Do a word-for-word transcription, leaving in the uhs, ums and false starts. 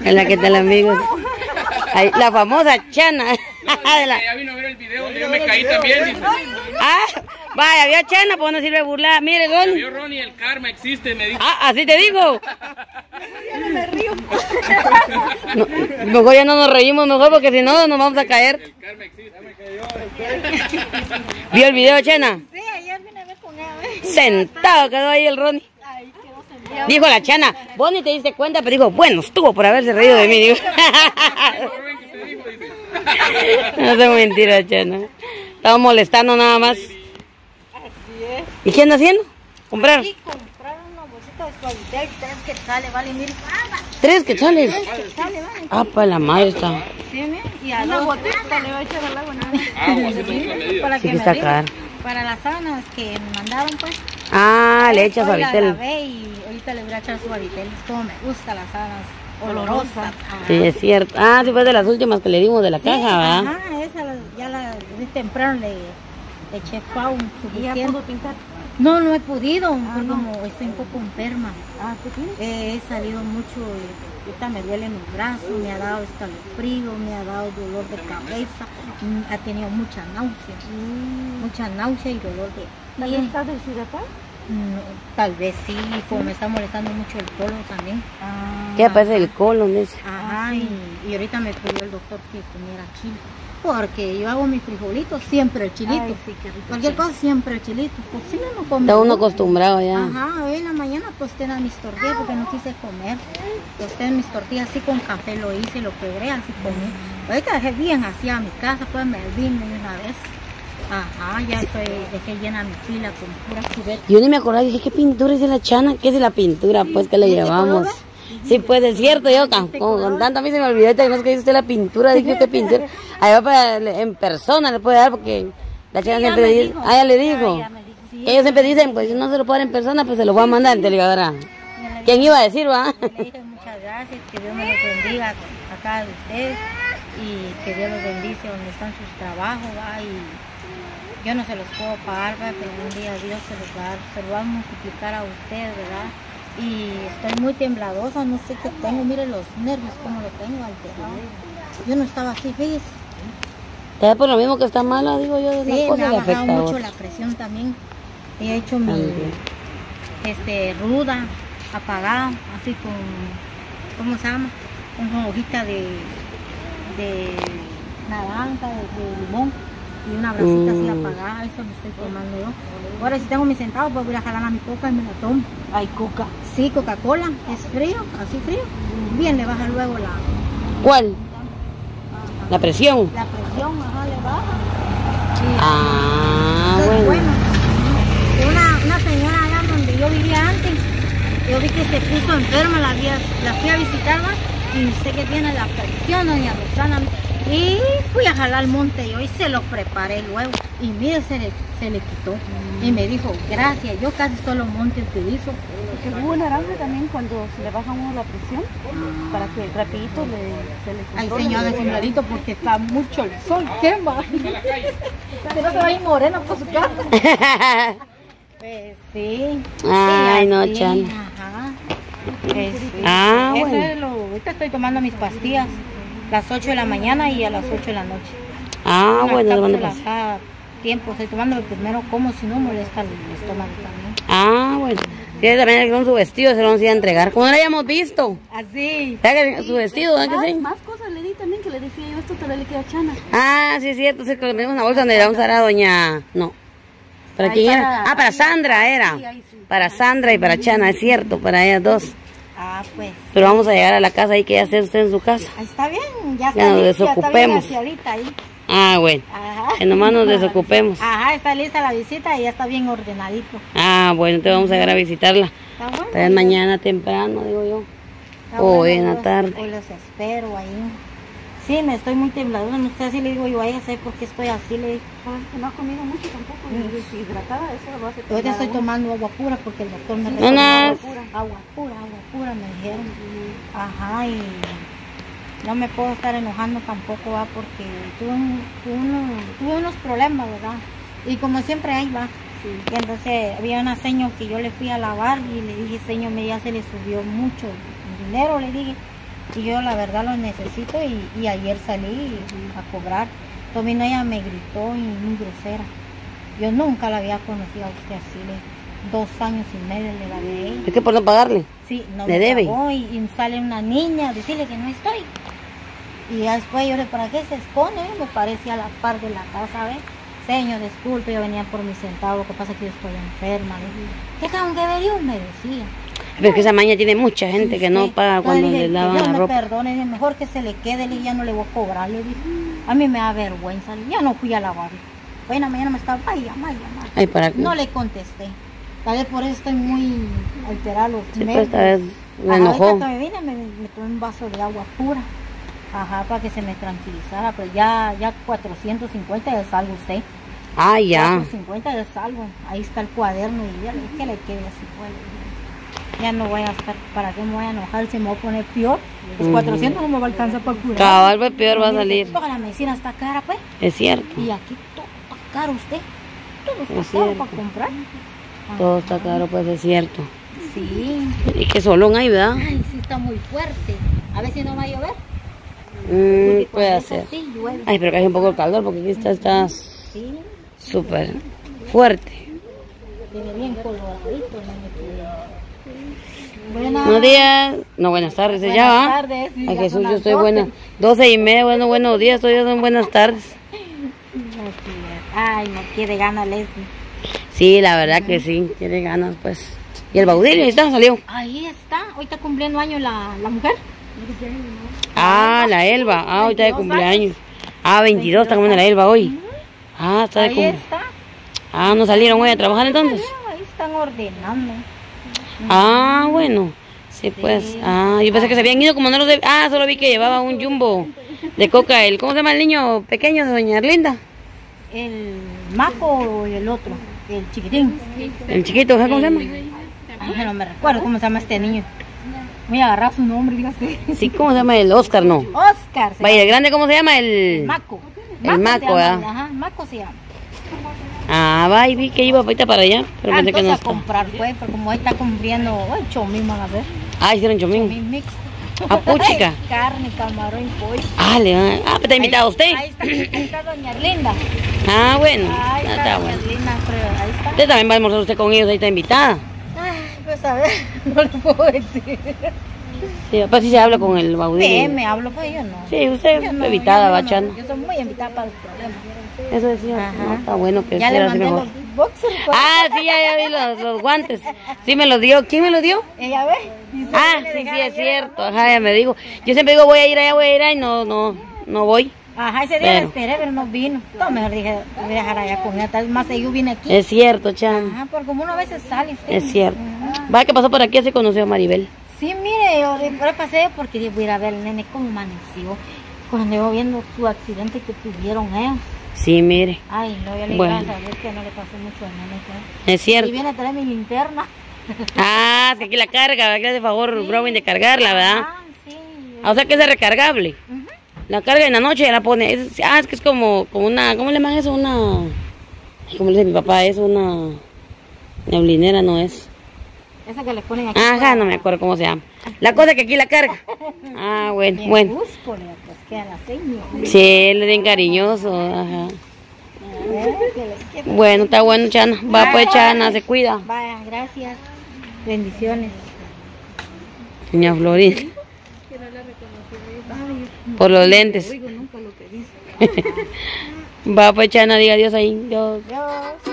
Hola, ¿qué tal, amigos? Ahí, la famosa Chana. No, la... Ya vino a ver el video donde yo me caí también, dice. Ah, vaya, vio Chana, pues no sirve burlar. Mire, Ronnie. Vio Ronnie, el karma existe, me dijo. Ah, así te digo. Ya no me río. No, mejor ya no nos reímos, mejor, porque si no nos vamos a caer. El karma existe. ¿Vio el video, Chana? Sí, ayer vine a ver con él. Sentado quedó ahí el Ronnie. Ay, quedó sentado. Dijo la Chana, vos ni te diste cuenta, pero dijo, bueno, estuvo por haberse reído de mí. Digo. No es mentira, Chana. Estaba molestando nada más. Así es. ¿Y qué anda haciendo? ¿Comprar? Sí, comprar una bolsita de suavitel, tres quetzales, vale, mire. ¿Tres quetzales? Tres quetzales, vale. Ah, pues la madre está. Sí, mire. Y a una botella le voy a echar al agua nada. Agua, se puso la medida. Para Sí que que me está diga. caro. Para las sábanas que me mandaron, pues. Ah, le echas Hoy la suavitel. lavé y ahorita le voy a echar suavitel. Como me gustan las sábanas olorosas. Sí, es cierto. Ah, sí, fue de las últimas que le dimos de la Sí, caja, ¿verdad? ajá, esa la- ya la de temprano le, le eché faun suficiente. ¿Ya pudo pintar? No, no he podido, Ah, porque no. como estoy un poco enferma. Ah, ¿qué tienes? Eh, he salido mucho, y ahorita me duele mi brazo, me ha dado escalofrío, me ha dado dolor de cabeza, mm, ha tenido mucha náusea, mucha náusea y dolor de ¿Tal pie. vez estás deshidratada? No, tal vez sí, como me está molestando mucho el colon también. Ah, ¿Qué aparece el colon? Dice. Ajá, y, y ahorita me pidió el doctor que comiera chile. Porque yo hago mis frijolitos, siempre el chilito. Ay, sí, qué rico Cualquier chile. cosa, siempre el chilito. Pues sí, no como. Está uno acostumbrado ya. Ajá, hoy en la mañana pues tenía mis tortillas porque no quise comer. Tosté mis tortillas así con café, lo hice, lo quebré, así comí. Ahorita dejé bien así a mi casa, pues me vine de una vez. Ajá, ya estoy, dejé llena mi pila con pura cubeta. Yo ni me acordaba, dije, ¿qué pintura es de la Chana? ¿Qué es de la pintura? Pues que le ¿Este llevamos. color? Sí, pues es cierto, yo con, con, con tanto a mí se me olvidó, no es que dice usted la pintura, dije, ¿qué pintura? Ahí va para, en persona le puede dar, porque la Chana Sí, siempre ya me dice, dijo. ah, ya le dijo. Ya, ya me dijo. Sí, Ellos siempre dicen, pues si no se lo puede dar en persona, pues se lo voy a mandar en telegadora. ya le ¿Quién iba a decir, va? Le dije muchas gracias, que Dios me los bendiga acá de ustedes y que Dios los bendice donde están sus trabajos, ¿va? Y yo no se los puedo pagar, ¿va? Pero un día Dios se los va a dar, se lo va a multiplicar a ustedes, ¿verdad? Y estoy muy tembladosa, no sé qué tengo, mire los nervios como lo tengo alterado. Yo no estaba así, fíjese. Es por lo mismo que está mala, digo yo, de Sí, una me cosa ha le bajado afecta a mucho otra. la presión también. He hecho mi También. este ruda, apagada, así con, ¿cómo se llama? Con hojita de, de naranja, de, de limón y una brasita así Mm. apagada, eso me estoy tomando yo. Ahora si tengo mis centavos, pues voy a jalar a mi coca y me la tomo. Ay, coca. Sí, Coca-Cola, es frío, así frío. Bien, le baja luego la, ¿Cuál? La presión. la presión, ajá, le baja. Y, Ah, Entonces, bueno. bueno, una, una señora allá donde yo vivía antes, yo vi que se puso enferma, la, vi a- la fui a visitar, ¿va? Y sé que tiene la presión, doña Roxana, y fui a jalar al monte yo y se lo preparé luego, y mire, se le, se le quitó, y me dijo, gracias, yo casi solo monte utilizo. Porque el jugo de naranja también cuando se le baja a uno la presión, para que rapidito le, se le Ay, controle. señor, disimuladito, porque está mucho el sol, quema. Que no se va a ir morena por su casa. Pues sí. Ay, Sí, no, así, Chana. Ajá. Pues, sí. Ah, Eso bueno. es lo, ahorita estoy tomando mis pastillas las ocho de la mañana y a las ocho de la noche. Ah, Una bueno, ¿dónde cápsula pasa? cada tiempo. Estoy tomando primero como si no molesta el estómago también. Ah, bueno. Sí, también con su vestido se lo vamos a ir a entregar. Como no lo hayamos visto. Así. ¿Verdad que su vestido, ¿verdad Más, que sí? más cosas le di también que le decía yo, esto te lo le queda a Chana. Ah, sí, es cierto. Sí, que le tenemos una bolsa donde le vamos a dar a doña... No. ¿Para Ahí quién para- era? Ah, para ahí- Sandra era. sí, ahí sí. Para Sandra y para Chana, es cierto. Para ellas dos. Ah, pues. Pero vamos a llegar a la casa ahí que ya esté usted en su casa. Ahí está bien, ya está Ya nos limpia, está bien desocupemos. aseadita ahí. Ah, bueno. Ajá. Que nomás nos desocupemos. Ajá, está lista la visita y ya está bien ordenadito. Ah, bueno, entonces vamos a llegar a visitarla. Está bueno. Tal vez mañana temprano, digo yo. Está o bueno, en la hoy los- tarde. Hoy los espero ahí. Sí, me estoy muy tembladora, no sé si le digo yo, vaya a por qué estoy así, le digo. Sabes que no ha comido mucho tampoco, y deshidratada, eso lo hace. Ahorita estoy tomando agua pura porque el doctor me No, recetó no. agua pura. Agua pura, agua pura me dijeron. Ajá, y no me puedo estar enojando tampoco, va, porque tuve, un- tuve, uno- tuve unos problemas, ¿verdad? Y como siempre ahí va. Y entonces había una señora que yo le fui a lavar y le dije, señor, me ya se le subió mucho el dinero, le dije. Y yo la verdad lo necesito y, y ayer salí a cobrar. Tomino ella me gritó y muy grosera. Yo nunca la había conocido a usted así. Le, dos años y medio le la de ella. ¿Es que por no pagarle? Sí, no ¿Le me debe? pagó y, y sale una niña a decirle que no estoy. Y ya después yo le, ¿para qué se expone? Me parecía a la par de la casa, ¿ves? Señor, disculpe, yo venía por mi centavo, lo que pasa es que yo estoy enferma. Le dije, ¿qué tengo que ver yo? Me decía. Pero es que esa maña tiene mucha gente Sí, que no sí. paga Entonces cuando dije, le lavan Dios la me ropa. perdone, dije, mejor que se le quede, le dije, ya no le voy a cobrar, le dije. A mí me da vergüenza, le dije, ya no fui a lavar. Bueno, mañana me estaba, vaya, vaya, vaya. Ay, ¿para qué? No le contesté. Tal vez por eso estoy muy alterada los Sí, pues nervios. esta vez me Ajá, enojó. ahorita que me vine me, me tomé un vaso de agua pura. Ajá, para que se me tranquilizara, pero ya, ya cuatrocientos cincuenta ya salgo usted. Ah, ya. cuatrocientos cincuenta ya salgo. Ahí está el cuaderno y ya le dije que le quede así, pues. Ya no voy a estar, ¿para qué me voy a enojar? Se me va a poner peor. Los Ujú. cuatrocientos no me va a alcanzar para curar. Cabal, pues, peor va a salir. Toda la medicina está cara, pues. Es cierto. Y aquí todo está caro usted. Todo está Es caro cierto. para comprar. Todo está caro, pues es cierto. Sí. Y que solón hay, ¿verdad? Ay, sí está muy fuerte. A ver si no va a llover. Mm, Porque puede cuando es ser. así, llueve. Ay, pero que hay un poco el calor porque aquí está está Sí, súper fuerte. tiene bien coloradito. Buenas, Buenos días. No, buenas tardes. buenas ¿Ya va? tardes. Sí, Ay, ya Jesús, son yo las estoy doce. buena. Doce y media, bueno, buenos días. Estoy son buenas tardes. Así es. Ay, no quiere ganas, Leslie. Sí, la verdad que sí. Tiene ganas, pues. ¿Y el baudilio? Ahí está, salió. Ahí está. Hoy está cumpliendo años la, la mujer. Ah, la Elba. Ah, hoy está de veintidós cumpleaños. Ah, veintidós está comiendo la Elba hoy. Ah, está de Ahí cumpleaños. está. Ah, ¿no salieron hoy a trabajar entonces? Ahí están ordenando. Ah, bueno. Sí, pues. Ah, yo pensé que se habían ido como no los de... Ah, solo vi que llevaba un jumbo de coca. El, ¿cómo se llama el niño pequeño de doña Erlinda? El maco y el otro, el chiquitín. El chiquito, ¿sabes cómo se llama? Ay, no me recuerdo cómo se llama este niño. Voy a agarrar su nombre, dígase. Sí, ¿cómo se llama el Oscar? No. Oscar. se Vaya, el llama. grande, ¿cómo se llama? El... Maco. El se Maco, llama, ¿verdad? Ajá, Maco se llama. Ah, va, y vi que iba ahorita para allá, pero Ah, pensé que no entonces a está. comprar, pues, pero como ahí está cumpliendo, ay, chomín van a ver. Ah, hicieron chomín. Chomín mix. Ah, puchica. Carne, camarón y pollo. Ah, le van. Ah, pues está invitado Ahí- usted. Ahí está, ahí está doña Erlinda. Ah, bueno. Ahí Ah, está, está doña bueno. Erlinda, pero ahí está. Usted también va a almorzar usted con ellos, ahí está invitada. Ay, pues a ver, no le puedo decir. Sí, pues sí se habla con el Sí, baudilio. me hablo, pues yo no. Sí, usted Yo es no, invitada, yo va, no, Chana. Yo soy muy invitada para los problemas. Eso decía. Ajá. No, está bueno que Ya sea le así mandé mejor. los boxers. pues. Ah, sí, ya, ya vi los, los guantes. Sí me los dio. ¿Quién me los dio? Ella ve. Dice, Ah, "Viene sí, de sí, gala es ayer". cierto. Ajá, ya me dijo. Yo siempre digo, voy a ir allá, voy a ir allá y no, no, no voy. Ajá, ese día la Pero- esperé, pero no vino. No, mejor dije, voy a dejar allá con ella. Tal vez más yo vine aquí. Es cierto, Chan. Ajá, porque como uno a veces sale. usted. Es cierto. Ajá. Va, que pasó por aquí, así conoció a Maribel. Sí, mire, yo después pasé porque dije, voy a ir a ver al nene cómo amaneció. Cuando yo viendo su accidente que tuvieron ellos. Sí, mire. Ay, no, yo le Bueno. gracias a Dios que no le pasó mucho al nene. pues. Es cierto. Y viene a traer mi linterna. Ah, es que aquí la carga, que le hace favor, Robin, de cargarla, ¿verdad? Ah, sí. Ah, o sea que es recargable. Ujú. La carga en la noche y la pone. Es- ah, es que es como, como una, ¿cómo le llaman eso? Una, ay, ¿cómo le dice mi papá? Es una neblinera, ¿no es? Esa que le ponen aquí. Ajá, no me acuerdo cómo se llama. La cosa es que aquí la carga. Ah, bueno, Bien, bueno. búscole, pues quedan las seis. Sí, él es bien cariñoso, ajá. Que le- que- Bueno, está bueno, Chana. Va pues, Chana, se cuida. Vaya, gracias. Bendiciones. Doña Florinda. Por los lentes. Va pues, Chana, diga adiós ahí. Dios. Dios.